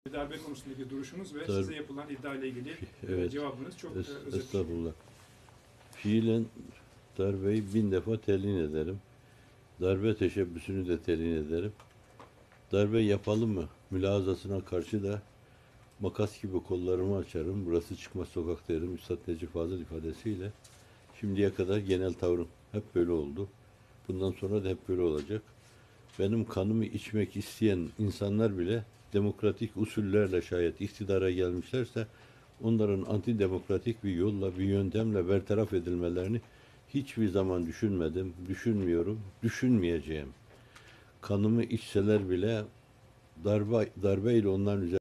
darbe konusundaki duruşunuz ve Darbe, size yapılan iddia ile ilgili evet, cevabınız çok özet. estağfurullah. Fiilen darbeyi 1000 defa telin ederim. Darbe teşebbüsünü de telin ederim. Darbe yapalım mı mülazasına karşı da makas gibi kollarımı açarım. Burası çıkmaz sokak derim. Üstad Necip Fazıl ifadesiyle. Şimdiye kadar genel tavrım hep böyle oldu. Bundan sonra da hep böyle olacak. Benim kanımı içmek isteyen insanlar bile demokratik usullerle şayet iktidara gelmişlerse onların antidemokratik bir yolla, bir yöntemle bertaraf edilmelerini hiçbir zaman düşünmedim, düşünmüyorum, düşünmeyeceğim. Kanımı içseler bile darbeyle onların üzerine